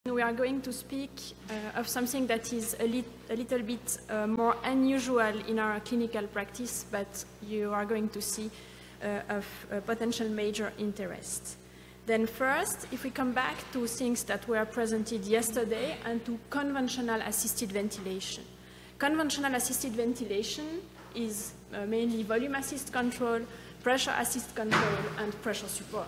We are going to speak of something that is a little bit more unusual in our clinical practice, but you are going to see of potential major interest. Then first, if we come back to things that were presented yesterday and to conventional assisted ventilation. Conventional assisted ventilation is mainly volume assist control, pressure assist control, and pressure support.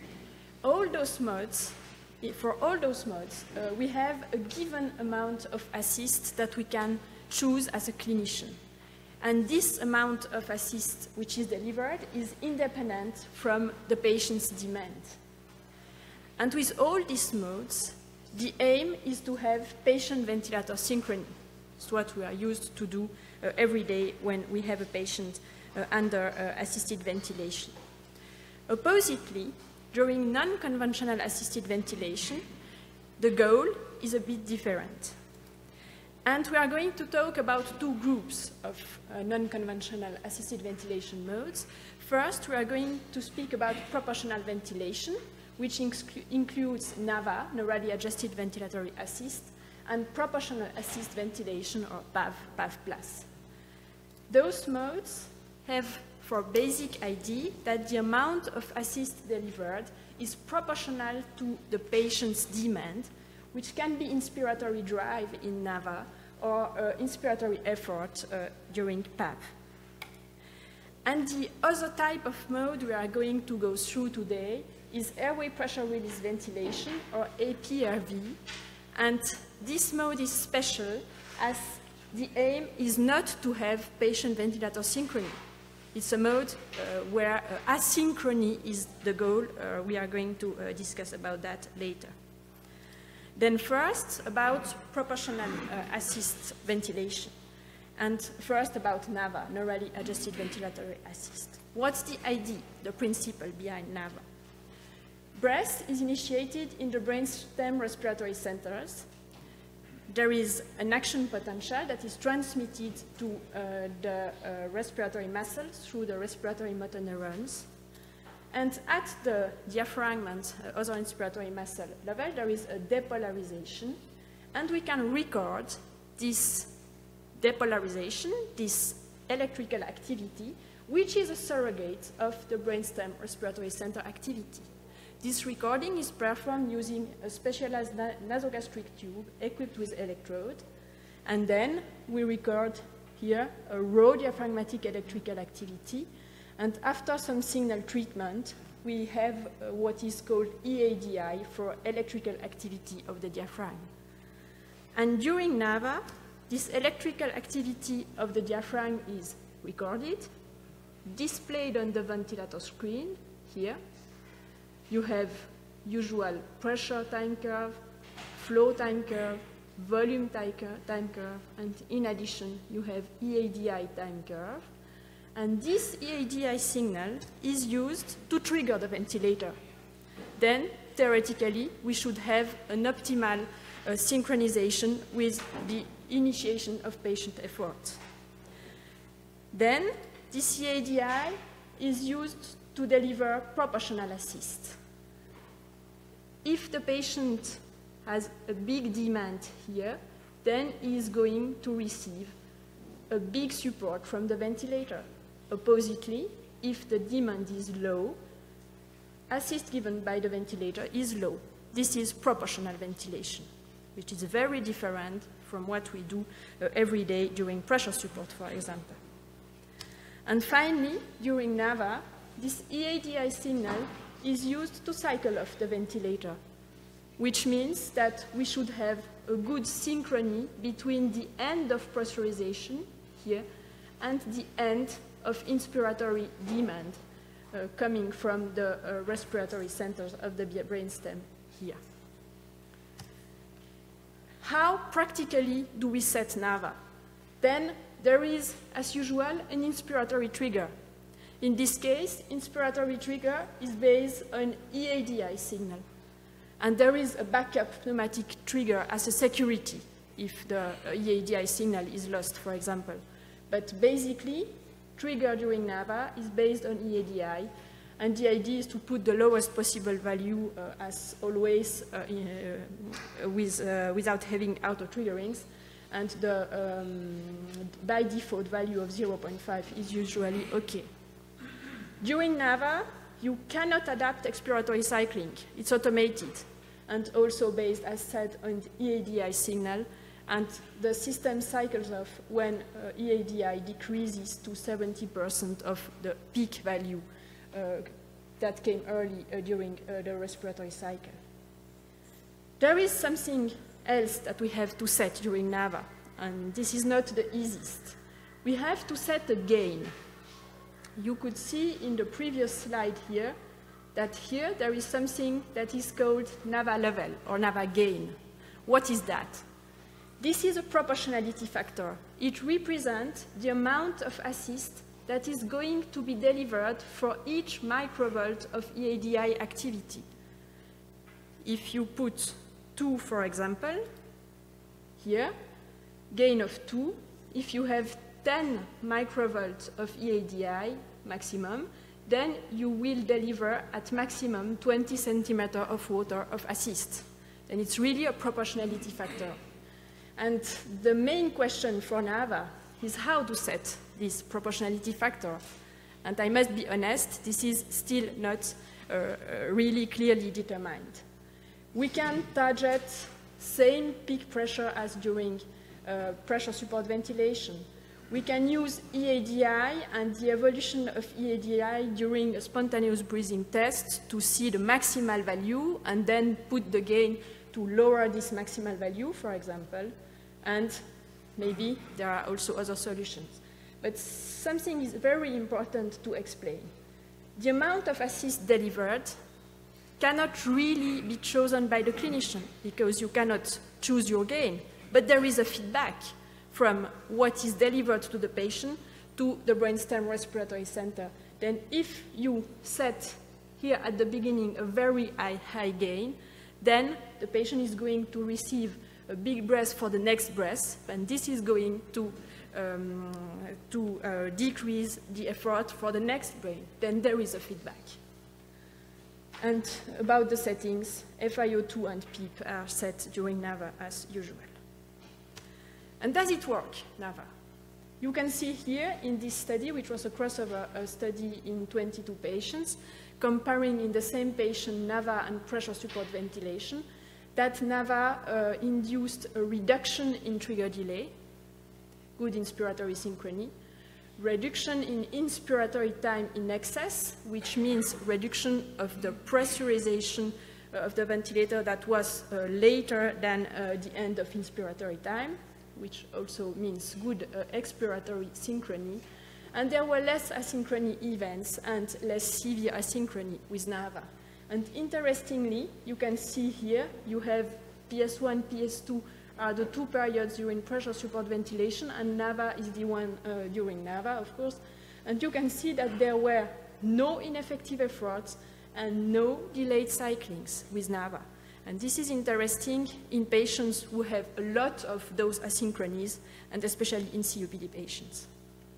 For all those modes, we have a given amount of assist that we can choose as a clinician. And this amount of assist which is delivered is independent from the patient's demand. And with all these modes, the aim is to have patient-ventilator synchrony. It's what we are used to do every day when we have a patient under assisted ventilation. Oppositely, during non-conventional assisted ventilation, the goal is a bit different. And we are going to talk about two groups of non-conventional assisted ventilation modes. First, we are going to speak about proportional ventilation, which includes NAVA, neurally adjusted ventilatory assist, and proportional assist ventilation, or PAV+. Those modes have for basic idea that the amount of assist delivered is proportional to the patient's demand, which can be inspiratory drive in NAVA or inspiratory effort during PAV. And the other type of mode we are going to go through today is airway pressure release ventilation, or APRV. And this mode is special as the aim is not to have patient-ventilator synchrony. It's a mode where asynchrony is the goal. We are going to discuss about that later. Then first, about proportional assist ventilation. And first about NAVA, neurally adjusted ventilatory assist. What's the idea, the principle behind NAVA? Breath is initiated in the brainstem respiratory centers. There is an action potential that is transmitted to the respiratory muscles through the respiratory motor neurons. And at the diaphragm and other inspiratory muscle level, there is a depolarization. And we can record this depolarization, this electrical activity, which is a surrogate of the brainstem respiratory center activity. This recording is performed using a specialized nasogastric tube equipped with electrode, and then we record here a raw diaphragmatic electrical activity, and after some signal treatment, we have what is called EADI for electrical activity of the diaphragm. And during NAVA, this electrical activity of the diaphragm is recorded, displayed on the ventilator screen here. You have usual pressure time curve, flow time curve, volume time curve, and in addition, you have EADI time curve. And this EADI signal is used to trigger the ventilator. Then, theoretically, we should have an optimal synchronization with the initiation of patient effort. Then, this EADI is used to deliver proportional assist. If the patient has a big demand here, then he is going to receive a big support from the ventilator. Oppositely, if the demand is low, assist given by the ventilator is low. This is proportional ventilation, which is very different from what we do every day during pressure support, for example. And finally, during NAVA, this EADI signal is used to cycle off the ventilator, which means that we should have a good synchrony between the end of pressurization here and the end of inspiratory demand coming from the respiratory centers of the brainstem here. How practically do we set NAVA? Then there is, as usual, an inspiratory trigger. In this case, inspiratory trigger is based on EADI signal. And there is a backup pneumatic trigger as a security if the EADI signal is lost, for example. But basically, trigger during NAVA is based on EADI, And the idea is to put the lowest possible value, as always, without having auto-triggerings. And the by default value of 0.5 is usually OK. During NAVA, you cannot adapt exploratory cycling. It's automated and also based, as said, on the EADI signal. And the system cycles off when EADI decreases to 70% of the peak value that came early during the respiratory cycle. There is something else that we have to set during NAVA, and this is not the easiest. We have to set a gain. You could see in the previous slide here that here there is something that is called NAVA level or NAVA gain. What is that? This is a proportionality factor. It represents the amount of assist that is going to be delivered for each microvolt of EADI activity. If you put 2, for example, here, gain of 2, if you have 10 microvolts of EADI maximum, then you will deliver at maximum 20 centimeters of water of assist. And it's really a proportionality factor. And the main question for NAVA is how to set this proportionality factor. And I must be honest, this is still not really clearly determined. We can target same peak pressure as during pressure support ventilation. We can use EADI and the evolution of EADI during a spontaneous breathing test to see the maximal value and then put the gain to lower this maximal value, for example. And maybe there are also other solutions. But something is very important to explain. The amount of assist delivered cannot really be chosen by the clinician because you cannot choose your gain. But there is a feedback from what is delivered to the patient to the brainstem respiratory center. Then if you set here at the beginning a very high gain, then the patient is going to receive a big breath for the next breath, and this is going to decrease the effort for the next breath. Then there is a feedback. And about the settings, FiO2 and PEEP are set during NAVA as usual. And does it work, NAVA? You can see here in this study, which was a crossover study in 22 patients, comparing in the same patient NAVA and pressure support ventilation, that NAVA induced a reduction in trigger delay, good inspiratory synchrony, reduction in inspiratory time in excess, which means reduction of the pressurization of the ventilator that was later than the end of inspiratory time, which also means good expiratory synchrony. And there were less asynchrony events and less severe asynchrony with NAVA. And interestingly, you can see here, you have PS1, PS2 are the 2 periods during pressure support ventilation, and NAVA is the one during NAVA, of course. And you can see that there were no ineffective efforts and no delayed cyclings with NAVA. And this is interesting in patients who have a lot of those asynchronies, and especially in COPD patients.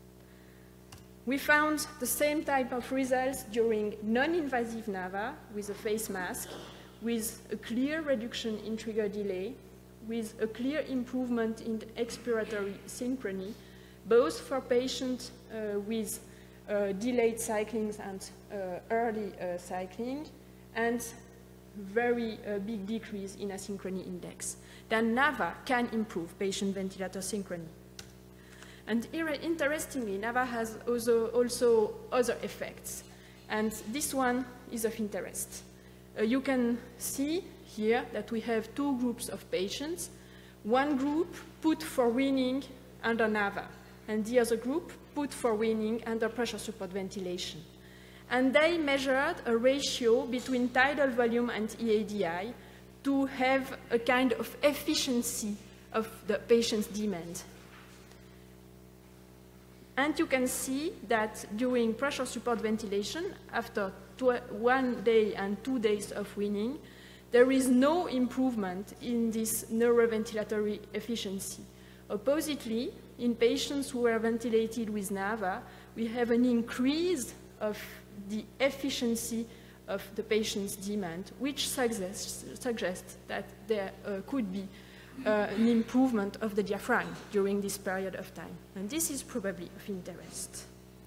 We found the same type of results during non-invasive NAVA with a face mask, with a clear reduction in trigger delay, with a clear improvement in expiratory synchrony, both for patients with delayed cyclings and early cycling, and very big decrease in asynchrony index. Then NAVA can improve patient ventilator synchrony. And interestingly, NAVA has also other effects, and this one is of interest. You can see here that we have 2 groups of patients. One group put for weaning under NAVA, and the other group put for weaning under pressure support ventilation. And they measured a ratio between tidal volume and EADI to have a kind of efficiency of the patient's demand. And you can see that during pressure support ventilation, after 1 day and 2 days of weaning, there is no improvement in this neuroventilatory efficiency. Oppositely, in patients who were ventilated with NAVA, we have an increase of the efficiency of the patient's demand, which suggests that there could be an improvement of the diaphragm during this period of time. And this is probably of interest.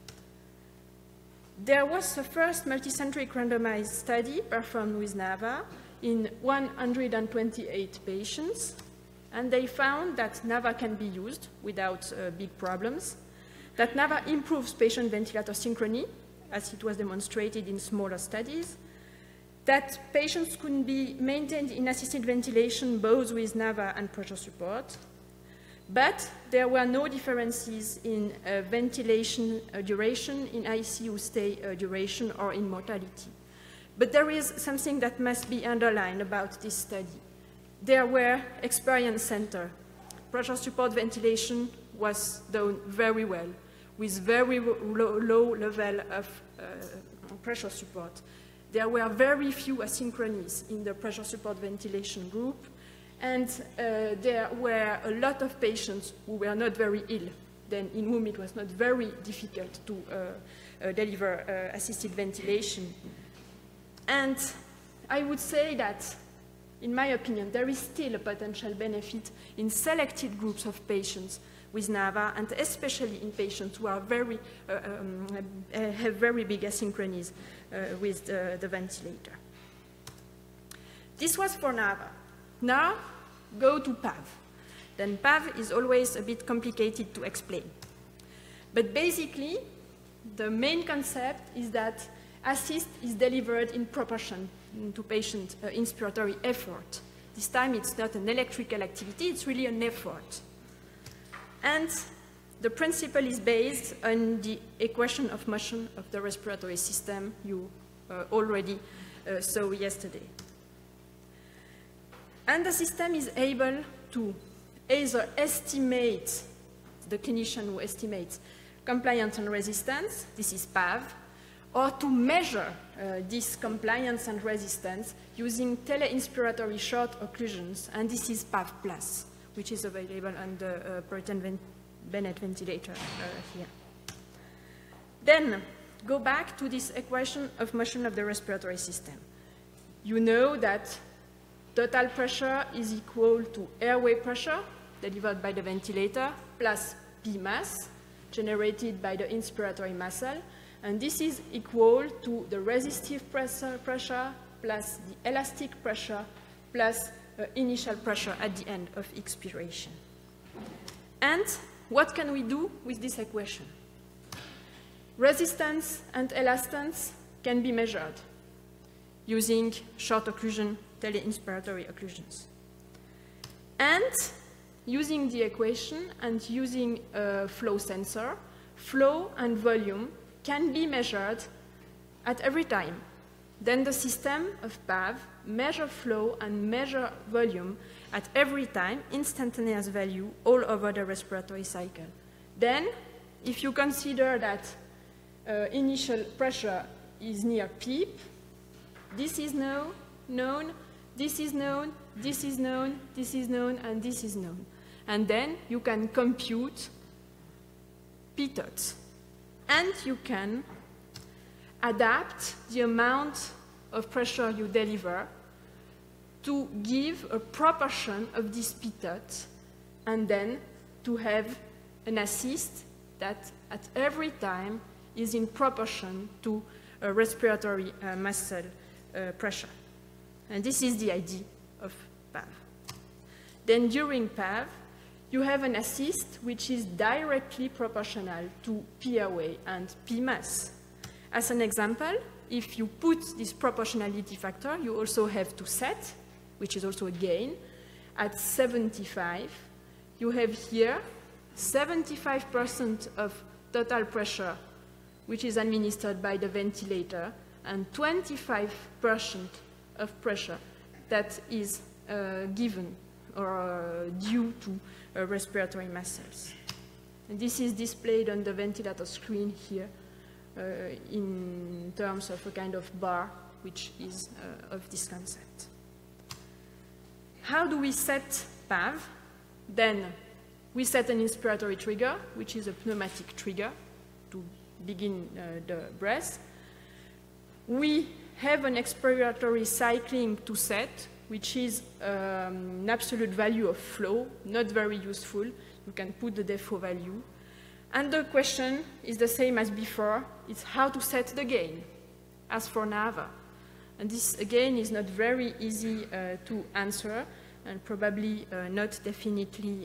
There was the first multicentric randomized study performed with NAVA in 128 patients, and they found that NAVA can be used without big problems, that NAVA improves patient ventilator synchrony, as it was demonstrated in smaller studies, that patients could be maintained in assisted ventilation both with NAVA and pressure support, but there were no differences in ventilation duration, in ICU stay duration, or in mortality. But there is something that must be underlined about this study. There were experience centers. Pressure support ventilation was done very well, with very low level of pressure support. There were very few asynchronies in the pressure support ventilation group, and there were a lot of patients who were not very ill, then in whom it was not very difficult to deliver assisted ventilation. And I would say that, in my opinion, there is still a potential benefit in selected groups of patients with NAVA, and especially in patients who are have very big asynchronies with the ventilator. This was for NAVA. Now, go to PAV. Then PAV is always a bit complicated to explain. But basically, the main concept is that assist is delivered in proportion to patient inspiratory effort. This time it's not an electrical activity, it's really an effort. And the principle is based on the equation of motion of the respiratory system you already saw yesterday. And the system is able to either estimate, the clinician who estimates compliance and resistance, this is PAV, or to measure this compliance and resistance using teleinspiratory short occlusions, and this is PAV+, which is available on the Bennett ventilator here. Then, go back to this equation of motion of the respiratory system. You know that total pressure is equal to airway pressure delivered by the ventilator plus P mass generated by the inspiratory muscle, and this is equal to the resistive pressure plus the elastic pressure plus initial pressure at the end of expiration. And what can we do with this equation? Resistance and elastance can be measured using short occlusion, teleinspiratory occlusions. And using the equation and using a flow sensor, flow and volume can be measured at every time. Then the system of PAV measure flow and measure volume at every time, instantaneous value all over the respiratory cycle. Then, if you consider that initial pressure is near PEEP, this is known, this is known, this is known, this is known, and this is known. And then you can compute p-tots. And you can adapt the amount of pressure you deliver to give a proportion of this p-tot, and then to have an assist that at every time is in proportion to a respiratory muscle pressure. And this is the idea of PAV. Then during PAV, you have an assist which is directly proportional to P airway and P mass. As an example, if you put this proportionality factor, you also have to set, which is also a gain, at 75. You have here 75% of total pressure, which is administered by the ventilator, and 25% of pressure that is given or due to respiratory muscles. And this is displayed on the ventilator screen here in terms of a kind of bar, which is of this concept. How do we set PAV? Then we set an inspiratory trigger, which is a pneumatic trigger to begin the breath. We have an exploratory cycling to set, which is an absolute value of flow, not very useful. You can put the default value. And the question is the same as before. It's how to set the gain, as for NAVA. And this, again, is not very easy to answer, and probably not definitely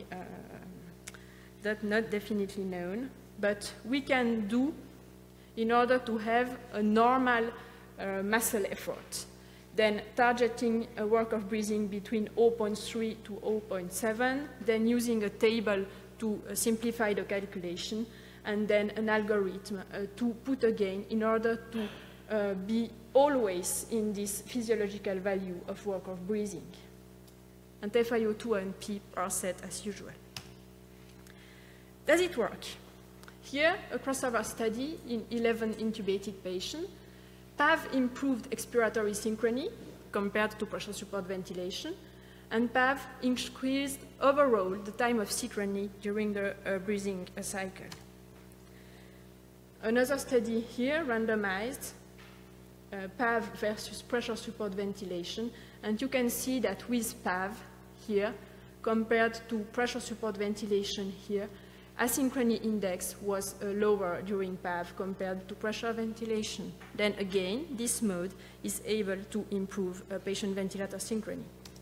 known. But we can do in order to have a normal muscle effort. Then targeting a work of breathing between 0.3 to 0.7, then using a table to simplify the calculation, and then an algorithm to put a gain in order to be always in this physiological value of work of breathing. And FiO2 and PEEP are set as usual. Does it work? Here, a crossover study in 11 intubated patients. PAV improved expiratory synchrony compared to pressure support ventilation, and PAV increased overall the time of synchrony during the breathing cycle. Another study here, randomized PAV versus pressure support ventilation, and you can see that with PAV here, compared to pressure support ventilation here, asynchrony index was lower during PAV compared to pressure ventilation. Then again, this mode is able to improve patient ventilator synchrony.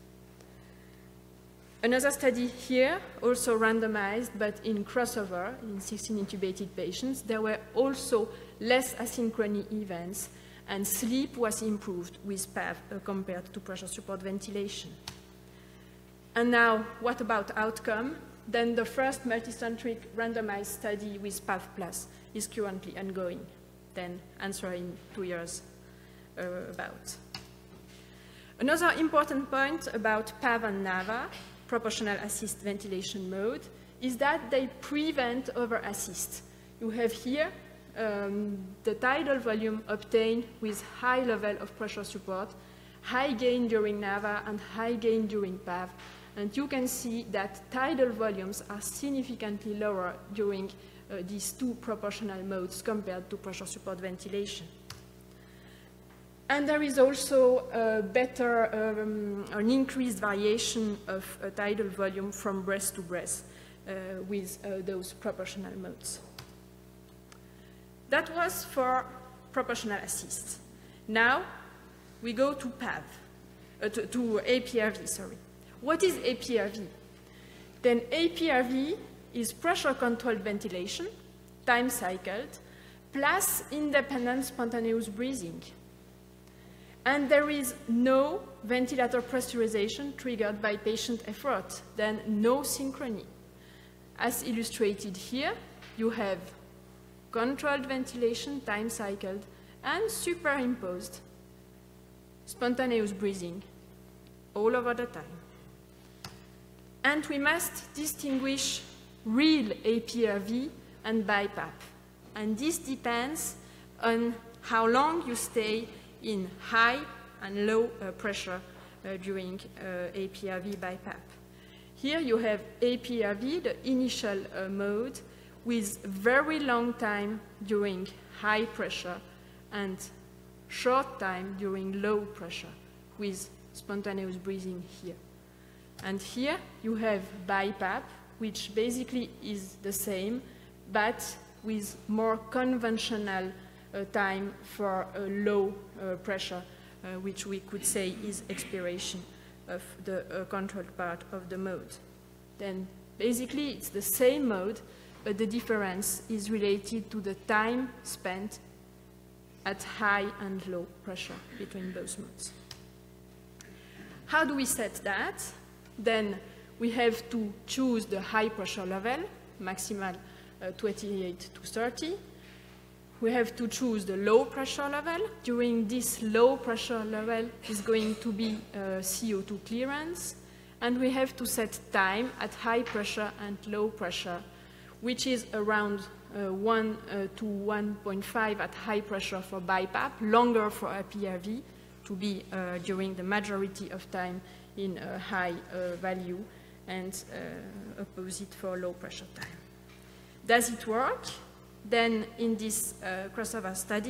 Another study here, also randomized, but in crossover, in 16 intubated patients, there were also less asynchrony events, and sleep was improved with PAV compared to pressure support ventilation. And now, what about outcome? Then the first multicentric randomized study with PAV Plus is currently ongoing, then answer in 2 years about. Another important point about PAV and NAVA, proportional assist ventilation mode, is that they prevent over-assist. You have here the tidal volume obtained with high level of pressure support, high gain during NAVA and high gain during PAV. And you can see that tidal volumes are significantly lower during these two proportional modes compared to pressure support ventilation. And there is also a better, an increased variation of tidal volume from breath to breath with those proportional modes. That was for proportional assist. Now we go to PAV, to APRV, sorry. What is APRV? Then APRV is pressure-controlled ventilation, time-cycled, plus independent spontaneous breathing. And there is no ventilator pressurization triggered by patient effort, then no synchrony. As illustrated here, you have controlled ventilation, time-cycled, and superimposed spontaneous breathing all over the time. And we must distinguish real APRV and BiPAP. And this depends on how long you stay in high and low pressure during APRV BiPAP. Here you have APRV, the initial mode, with very long time during high pressure and short time during low pressure with spontaneous breathing here. And here you have BiPAP, which basically is the same, but with more conventional time for low pressure, which we could say is expiration of the controlled part of the mode. Then basically it's the same mode, but the difference is related to the time spent at high and low pressure between both modes. How do we set that? Then we have to choose the high pressure level, maximal 28 to 30. We have to choose the low pressure level. During this low pressure level is going to be CO2 clearance. And we have to set time at high pressure and low pressure, which is around 1 to 1.5 at high pressure for BiPAP, longer for APRV, to be during the majority of time in a high value, and opposite for low pressure time. Does it work? Then in this crossover study,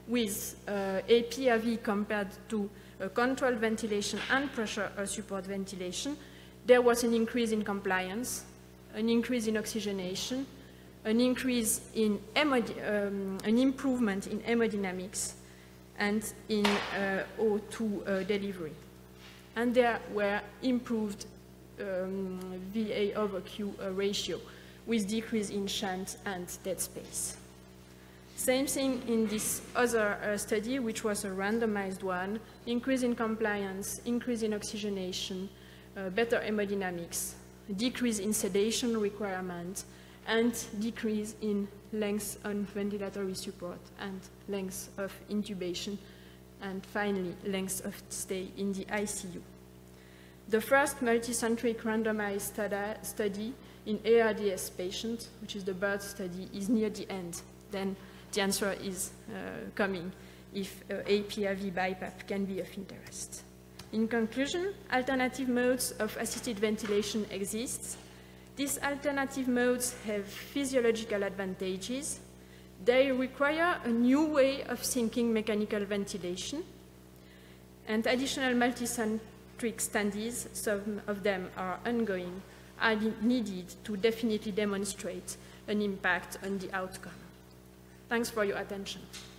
with APRV compared to controlled ventilation and pressure support ventilation, there was an increase in compliance, an increase in oxygenation, an increase in an improvement in hemodynamics and in O2 delivery. And there were improved VA over Q ratio with decrease in shunt and dead space. Same thing in this other study, which was a randomized one, increase in compliance, increase in oxygenation, better hemodynamics, decrease in sedation requirement, and decrease in length on ventilatory support and length of intubation, and finally, length of stay in the ICU. The first multicentric randomized study in ARDS patients, which is the BIRD study, is near the end. Then the answer is coming if APRV BiPAP can be of interest. In conclusion, alternative modes of assisted ventilation exist. These alternative modes have physiological advantages. They require a new way of thinking mechanical ventilation, and additional multicentric studies, some of them are ongoing, are needed to definitely demonstrate an impact on the outcome. Thanks for your attention.